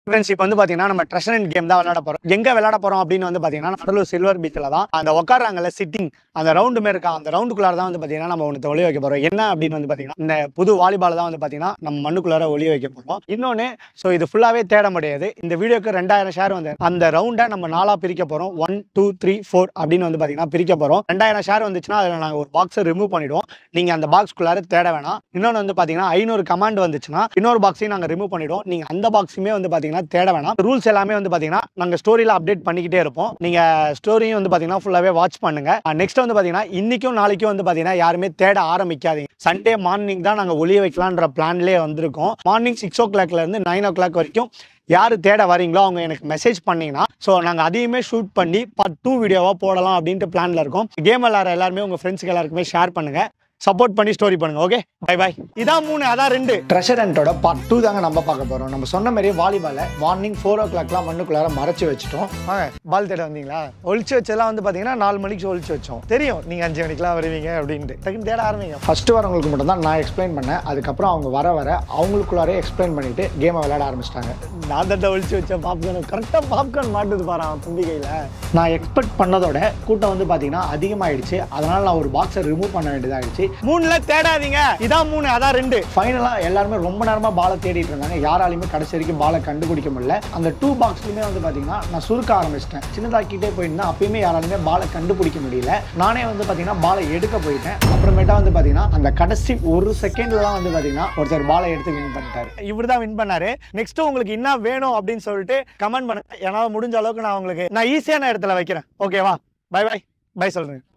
Friends இப்போ வந்து பார்த்தீங்கன்னா நம்ம ட்ரெஷர் அண்ட் கேம் தான் விளையாட போகிறோம். எங்கே விளையாட போகிறோம் அப்படின்னு வந்து பார்த்தீங்கன்னா கடலூர் சில்வர் பீச்சில் தான் அந்த உட்காராங்கல்ல சிட்டிங் அந்த ரவுண்டு மாரி இருக்கா அந்த ரவுண்டுக்குள்ளார தான் வந்து பார்த்தீங்கன்னா நம்ம ஒன்று ஒளி வைக்க போகிறோம். என்ன அப்படின்னு வந்து பார்த்தீங்கன்னா இந்த புது வாலிபால் தான் வந்து பார்த்தீங்கன்னா நம்ம மண்ணுக்குள்ளார ஒளி வைக்க போகிறோம். இன்னொன்று ஸோ இது ஃபுல்லாகவே தேட முடியாது. இந்த வீடியோக்கு 2000 ஷேர் வந்து அந்த ரவுண்டை நம்ம 4ஆக பிரிக்க போகிறோம். 1 2 3 4 அப்படின்னு வந்து பார்த்தீங்கன்னா பிரிக்க போகிறோம். 2000 ஷேர் வந்துச்சுன்னா அதில் நாங்கள் ஒரு பாக்ஸை ரிமூவ் பண்ணிவிடுவோம். நீங்கள் அந்த பாக்ஸ்க்குள்ளார தேட வேணாம். இன்னொன்று வந்து பார்த்தீங்கன்னா 500 கமாண்ட் வந்துச்சுன்னா இன்னொரு பாக்ஸையும் நாங்கள் ரிமூவ் பண்ணிவிடுவோம். நீங்கள் அந்த பாக்ஸுமே வந்து பார்த்தீங்கன்னா தேட வேணாம். ரூல்ஸ் எல்லாமே வந்து பார்த்தீங்கன்னா நாங்கள் ஸ்டோரியில் அப்டேட் பண்ணிக்கிட்டே இருப்போம். நீங்கள் ஸ்டோரியும் வந்து பார்த்தீங்கன்னா ஃபுல்லாகவே வாட்ச் பண்ணுங்க. நெக்ஸ்ட் வந்து பார்த்தீங்கன்னா இன்னைக்கும் நாளைக்கும் வந்து பார்த்தீங்கன்னா யாருமே தேட ஆரம்பிக்காதீங்க. சண்டே மார்னிங் தான் நாங்கள் ஒளிய வைக்கலான்ற பிளான்லேயே வந்திருக்கோம். மார்னிங் 6 o'clock இருந்து 9 o'clock வரைக்கும் யார் தேட வரீங்களோ அவங்க எனக்கு மெசேஜ் பண்ணீங்கன்னா ஸோ நாங்கள் அதையுமே ஷூட் பண்ணி பார்ட் 2 வீடியோவாக போடலாம் அப்படின்ட்டு பிளானில் இருக்கோம். கேம் விளையாடுற எல்லாருமே உங்கள் ஃப்ரெண்ட்ஸுக்கு எல்லாருக்குமே ஷேர் பண்ணுங்க, சப்போர்ட் பண்ணி ஸ்டோரி பண்ணுங்க. Okay, bye bye. இதான் 3 அதான் 2 ட்ரெஷர் ஹண்டோட பார்ட் 2 தாங்க நம்ம பார்க்க போகிறோம். நம்ம சொன்ன மாதிரி வாலிபாலை மார்னிங் 4 o'clockலாம் மண்ணுக்குள்ளார மறைச்சு வச்சுட்டோம். பால் தேட வந்தீங்களா? ஒழிச்சு வச்சதெல்லாம் வந்து பார்த்தீங்கன்னா 4 மணிக்கு ஒழிச்சு வச்சோம். தெரியும் நீங்கள் 5 மணிக்கெலாம் வருவீங்க அப்படின்ட்டு டக்குன்னு தேட ஆரம்பிங்க. ஃபர்ஸ்ட் வரவங்களுக்கு மட்டும் தான் நான் எக்ஸ்பிளைன் பண்ணேன். அதுக்கப்புறம் அவங்க வர அவங்களுக்குள்ளாரே எக்ஸ்பிளைன் பண்ணிட்டு கேமை விளையாட ஆரம்பிச்சிட்டாங்க. நான் தான் ஒழிச்சு வச்சேன் பாப்கார்ன். கரெக்டாக பாப்கார்ன் மாட்டுது பாரு தும்பி கையில். நான் எக்ஸ்பெக்ட் பண்ணதோட கூட்டம் வந்து பார்த்தீங்கன்னா அதிகமாகிடுச்சு. அதனால் நான் ஒரு பாக்ஸை ரிமூவ் பண்ண வேண்டியதாகிடுச்சு. 3ல தேடாதீங்க, இதான் 3 அதான் 2. ஃபைனலா எல்லாருமே ரொம்ப நேரமா பாலை தேடிட்டு இருந்தாங்க. யாராலையுமே கடைசி வரைக்கும் பாலை கண்டுபிடிக்க முடியல. அந்த 2 பாக்ஸ்லயுமே வந்து பாத்தீங்கன்னா நான் சுருக்க ஆரம்பிச்சிட்டேன். சின்னதாக்கிட்டே போயிருந்தா அப்பயுமே யாராலுமே பாலை கண்டுபிடிக்க முடியல. நானே வந்து பாத்தீங்கன்னா பாலை எடுக்க போயிட்டேன். அப்புறமேட்டா வந்து பாத்தீங்கன்னா அந்த கடைசி 1 செகண்ட்ல தான் வந்து பாத்தீங்கன்னா ஒருத்தர் பாலை எடுத்து வின் பண்ணிட்டாரு. இவர் தான் வின் பண்ணாரு. நெக்ஸ்ட் உங்களுக்கு என்ன வேணும் அப்படின்னு சொல்லிட்டு கமெண்ட் பண்ணுங்க. என்னால முடிஞ்ச அளவுக்கு நான் உங்களுக்கு ஈஸியான இடத்துல வைக்கிறேன். ஓகேவா? பை பை பை சொல்றேன்.